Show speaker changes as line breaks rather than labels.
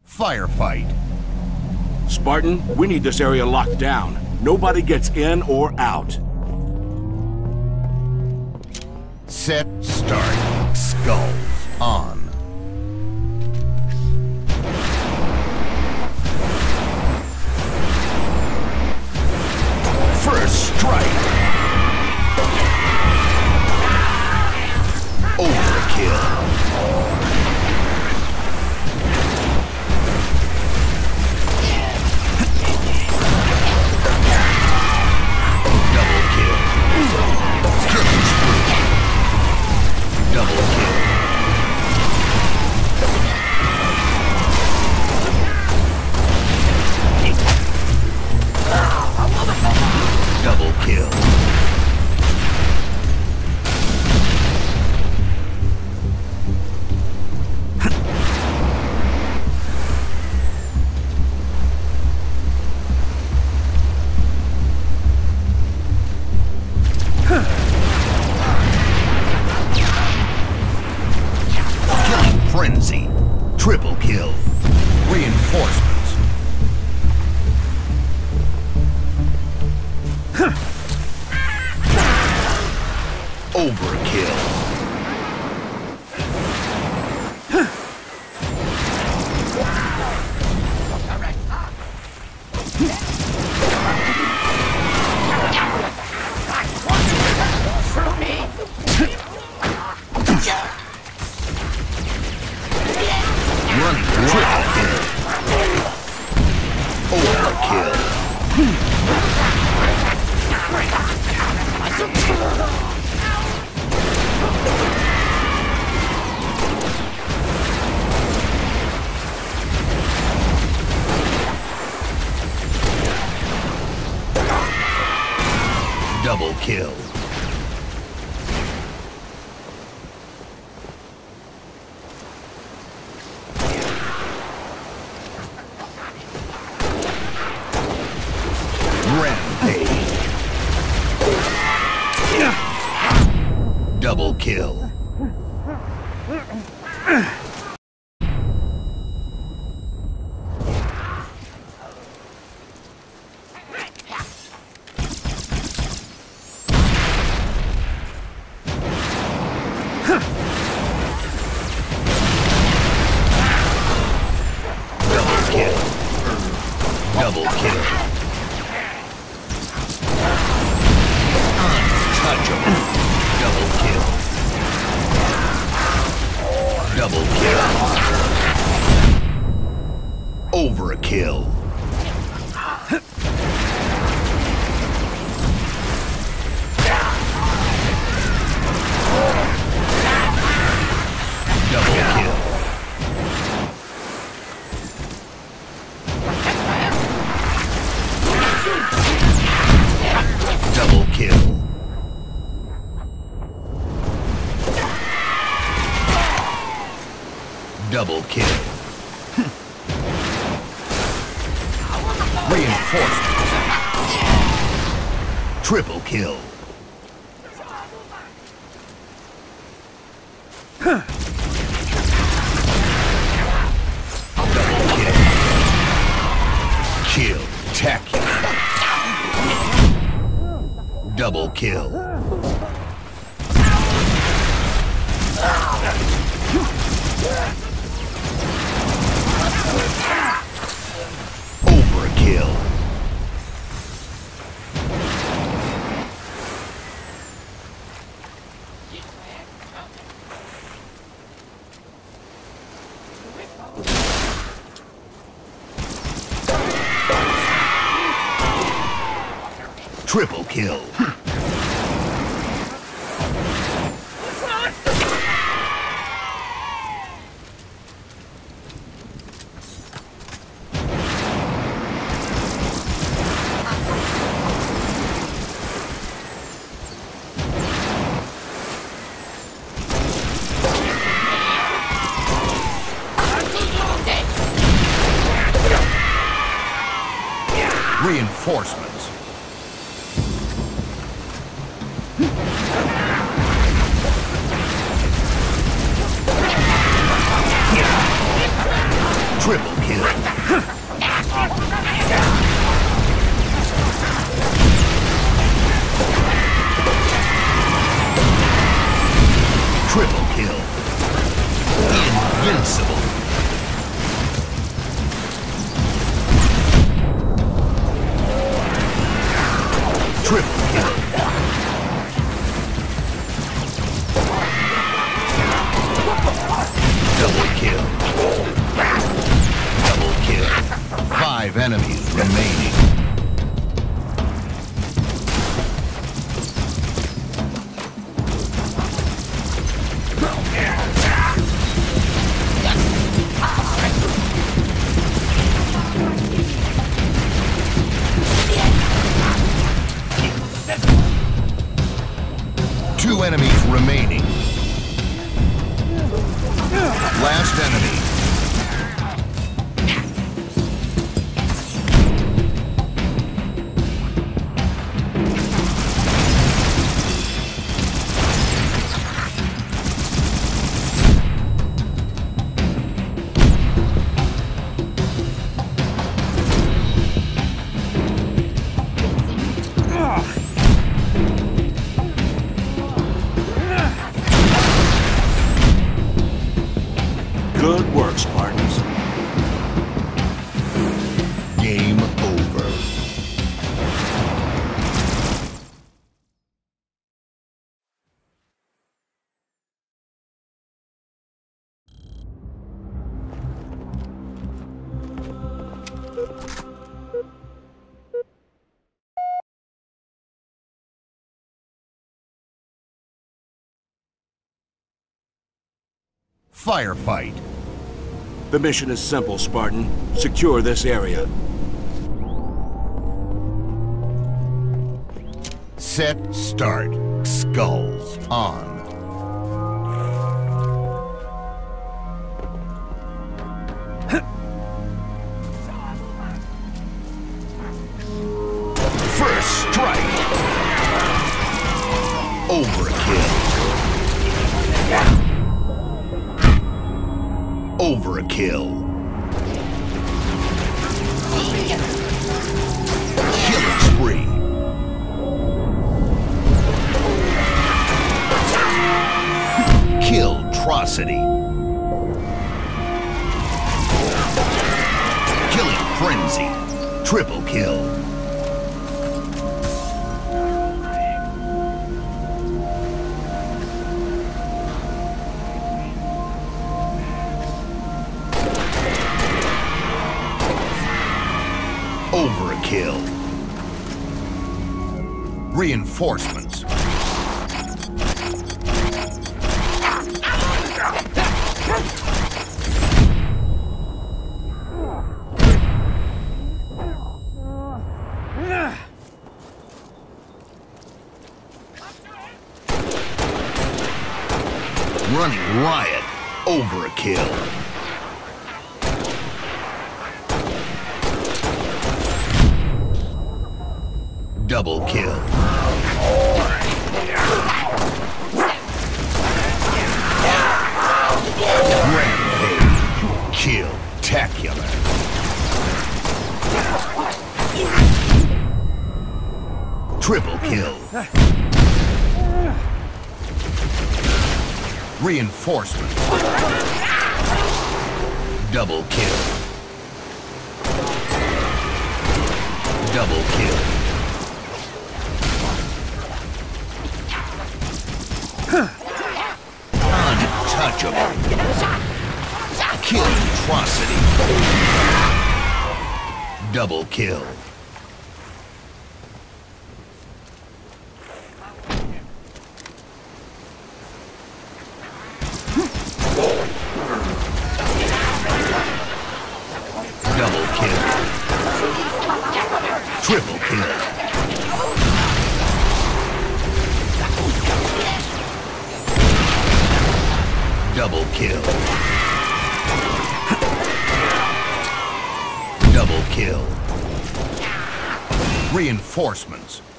Firefight.
Spartan, we need this area locked down. Nobody gets in or out.
Set, start. Skulls on. First strike. Overkill. Frenzy. Triple kill. Reinforcements. Overkill. Running triple kill. Overkill. Double kill. Rampage. Double kill. Double kill. Double kill. Untouchable. Double kill. Double kill. Overkill. Double kill. Double kill. Double kill. Reinforcements. Triple kill. Double kill. Kill. Tacular. Double kill. Overkill. Triple kill. Reinforcements. Triple kill. Triple kill. Invincible. Triple kill. Double kill. Double kill. 5 enemies remaining. Two enemies remaining. Last enemy.
Good work, Spartans.
Game over. Firefight.
The mission is simple, Spartan. Secure this area.
Set, start. Skulls on. First strike. Overkill. Overkill. Killing spree. Killtrocity. Killing frenzy. Triple kill. Overkill. Reinforcements. Running riot. Overkill. Double kill. Rampage. Kill-tacular. Triple kill. Reinforcement. Double kill. Double kill. Untouchable. Killtrocity. Double kill. Double kill. Triple kill. Double kill. Double kill. Reinforcements.